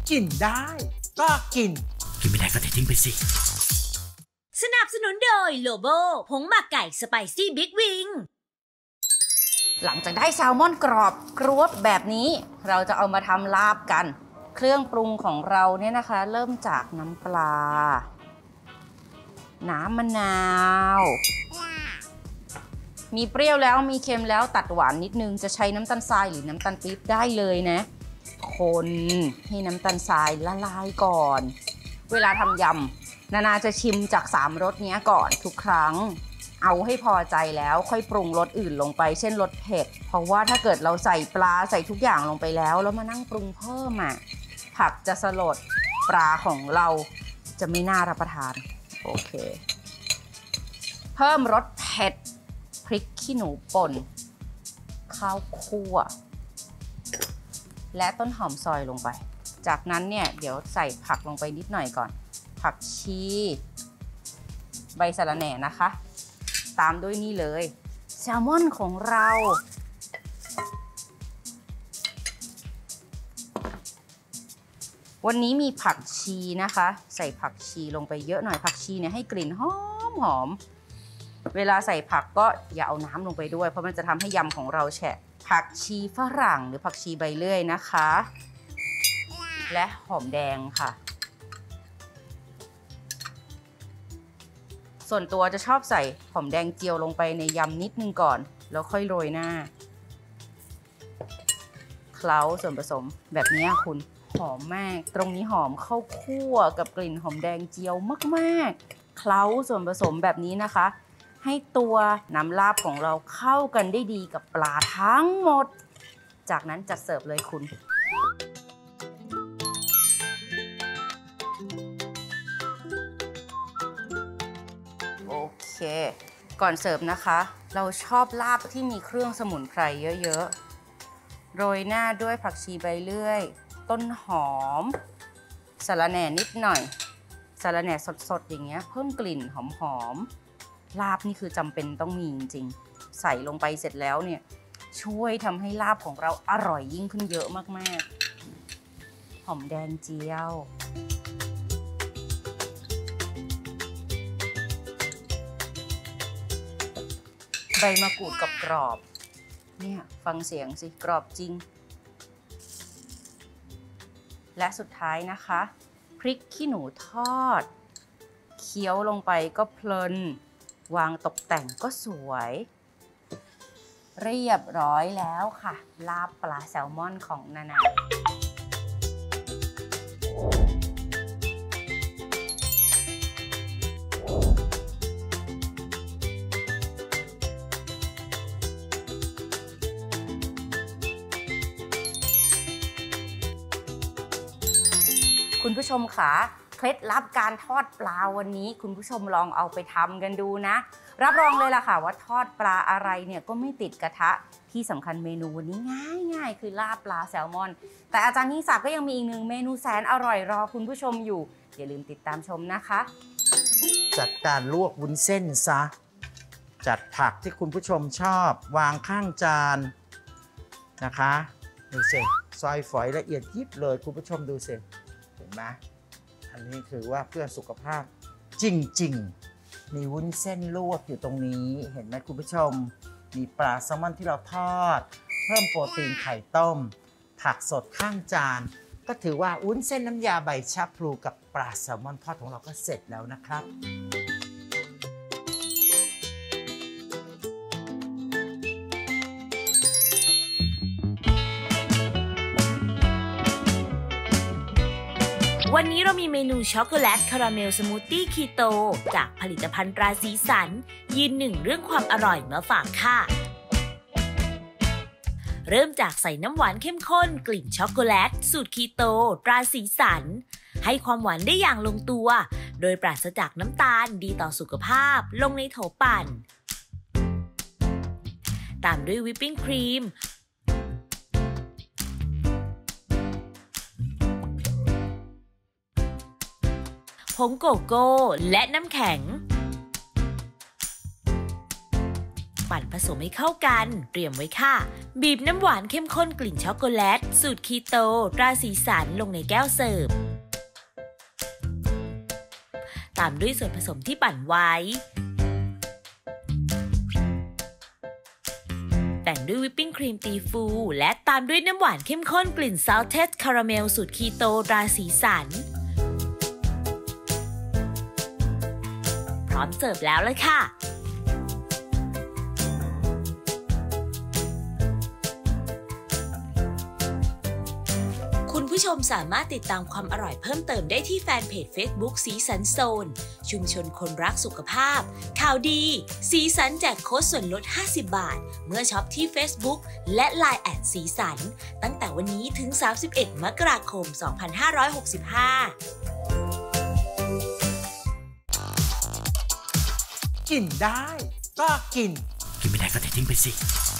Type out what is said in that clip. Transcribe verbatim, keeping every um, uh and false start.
กินได้ก็กินกินไม่ได้ก็เททิ้งไปสิสนับสนุนโดยโลโบผงหมักไก่สไปซี่บิ๊กวิงหลังจากได้แซลมอนกรอบกรอบแบบนี้เราจะเอามาทำลาบกันเครื่องปรุงของเราเนี่ยนะคะเริ่มจากน้ำปลาน้ำมะนาวมีเปรี้ยวแล้วมีเค็มแล้วตัดหวานนิดนึงจะใช้น้ำตาลทรายหรือน้ำตาลปี๊บได้เลยนะคนให้น้ำตาลทรายละลายก่อนเวลาทำยำนานาจะชิมจากสามรสนี้ก่อนทุกครั้งเอาให้พอใจแล้วค่อยปรุงรสอื่นลงไปเช่นรสเผ็ดเพราะว่าถ้าเกิดเราใส่ปลาใส่ทุกอย่างลงไปแล้วแล้วมานั่งปรุงเพิ่มอ่ะผักจะสลดปลาของเราจะไม่น่ารับประทานโอเคเพิ่มรสเผ็ดพริกขี้หนูป่นข้าวคั่วและต้นหอมซอยลงไปจากนั้นเนี่ยเดี๋ยวใส่ผักลงไปนิดหน่อยก่อนผักชีใบสะระแหน่นะคะตามด้วยนี่เลยแซลมอนของเราวันนี้มีผักชีนะคะใส่ผักชีลงไปเยอะหน่อยผักชีเนี่ยให้กลิ่นหอมหอมเวลาใส่ผักก็อย่าเอาน้ำลงไปด้วยเพราะมันจะทำให้ยำของเราแฉะผักชีฝรั่งหรือผักชีใบเลื่อยนะคะและหอมแดงค่ะส่วนตัวจะชอบใส่หอมแดงเจียวลงไปในยำนิดนึงก่อนแล้วค่อยโรยหน้าเคล้าส่วนผสมแบบนี้คุณหอมมากตรงนี้หอมข้าวคั่วกับกลิ่นหอมแดงเจียวมากๆเคล้าส่วนผสมแบบนี้นะคะให้ตัวน้ำลาบของเราเข้ากันได้ดีกับปลาทั้งหมดจากนั้นจัดเสิร์ฟเลยคุณโอเคก่อนเสิร์ฟนะคะเราชอบลาบที่มีเครื่องสมุนไพรเยอะๆโรยหน้าด้วยผักชีใบเลื่อยต้นหอมสะระแหน่นิดหน่อยสะระแหน่สดๆอย่างเงี้ยเพิ่มกลิ่นหอมๆลาบนี่คือจำเป็นต้องมีจริงๆใส่ลงไปเสร็จแล้วเนี่ยช่วยทำให้ลาบของเราอร่อยยิ่งขึ้นเยอะมากๆหอมแดงเจียวใบมะกรูดกับกรอบเนี่ยฟังเสียงสิกรอบจริงและสุดท้ายนะคะพริกขี้หนูทอดเคี้ยวลงไปก็เพลินวางตกแต่งก็สวยเรียบร้อยแล้วค่ะลาบปลาแซลมอนของนานาคุณผู้ชมคะเคล็ดลับการทอดปลาวันนี้คุณผู้ชมลองเอาไปทำกันดูนะรับรองเลยล่ะค่ะว่าทอดปลาอะไรเนี่ยก็ไม่ติดกระทะที่สำคัญเมนูวันนี้ง่ายๆคือลาบปลาแซลมอนแต่อาจารย์นิสาก็ยังมีอีกหนึ่งเมนูแสนอร่อยรอคุณผู้ชมอยู่อย่าลืมติดตามชมนะคะจัดการลวกวุ้นเส้นซะจัดผักที่คุณผู้ชมชอบวางข้างจานนะคะดูสิซอยฝอยละเอียดยิบเลยคุณผู้ชมดูสิเห็นไหมอันนี้คือว่าเพื่อสุขภาพจริงๆมีวุ้นเส้นลวกอยู่ตรงนี้เห็นไหมคุณผู้ชมมีปลาแซลมอนที่เราทอดเพิ่มโปรตีนไข่ต้มผักสดข้างจานก็ถือว่าวุ้นเส้นน้ำยาใบชะพลูกับปลาแซลมอนทอดของเราก็เสร็จแล้วนะครับวันนี้เรามีเมนูช็อกโกแลตคาราเมลสมูทตี้คีโตจากผลิตภัณฑ์ตราสีสันยืนหนึ่งเรื่องความอร่อยมาฝากค่ะเริ่มจากใส่น้ำหวานเข้มข้นกลิ่นช็อกโกแลตสูตรคีโตตราสีสันให้ความหวานได้อย่างลงตัวโดยปราศจากน้ำตาลดีต่อสุขภาพลงในโถปั่นตามด้วยวิปปิ้งครีมผงโกโก้และน้ำแข็งไปปั่นผสมให้เข้ากันเตรียมไว้ค่ะบีบน้ำหวานเข้มข้นกลิ่นช็อกโกแลตสูตรคีโตตราสีสันลงในแก้วเสิร์ฟตามด้วยส่วนผสมที่ปั่นไว้แต่งด้วยวิปปิ้งครีมตีฟูและตามด้วยน้ำหวานเข้มข้นกลิ่น Salted Caramel สูตรคีโตตราสีสันพร้อมเสิร์ฟแล้วเลยค่ะคุณผู้ชมสามารถติดตามความอร่อยเพิ่มเติมได้ที่แฟนเพจ Facebook สีสันโซนชุมชนคนรักสุขภาพข่าวดีสีสันแจกโค้ดส่วนลดห้าสิบบาทเมื่อช็อปที่ Facebook และ ไลน์ แอทสีสันตั้งแต่วันนี้ถึงสามสิบเอ็ดมกราคมสองพันห้าร้อยหกสิบห้ากินได้ก็กินกินไม่ได้ก็เททิ้งไปสิ